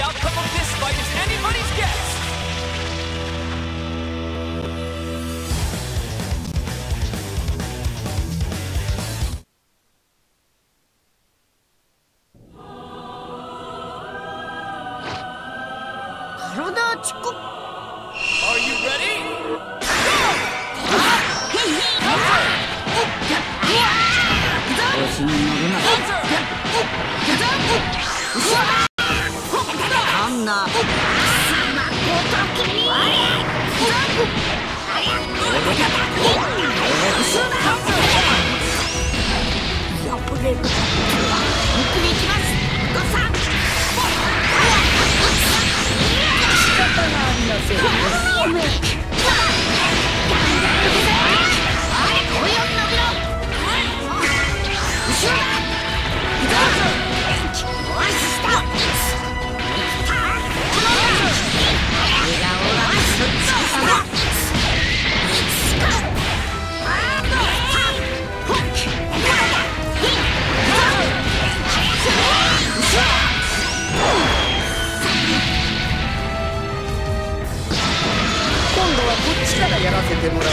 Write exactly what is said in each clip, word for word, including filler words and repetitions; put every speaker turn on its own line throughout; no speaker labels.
outcome of this fight is anybody's guess!
体ちこ
Are you ready?
Anna. やらせてもらうよ。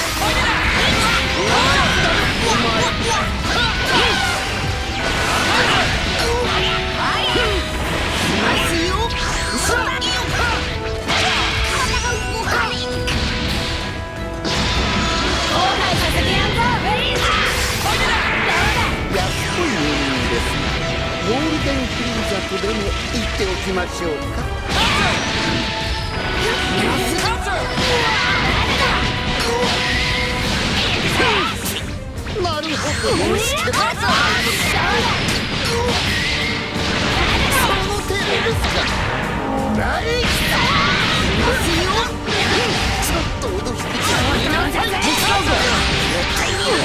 ゴールデンフリーザとでも言っておきましょうか。なるほど、よし。その程度ですか。大事だ。ちょっと脅してきた。絶対に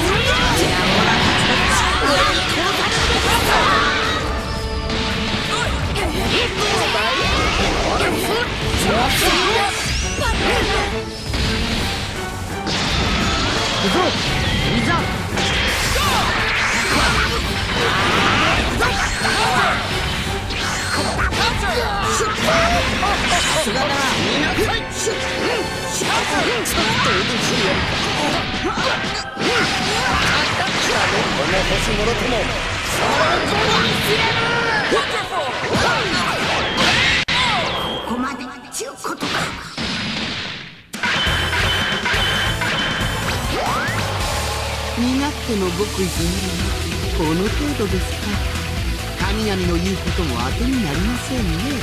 ここまでちゅうことか。身勝手の極意地この程度ですか。神々の言うことも当てになりませんね。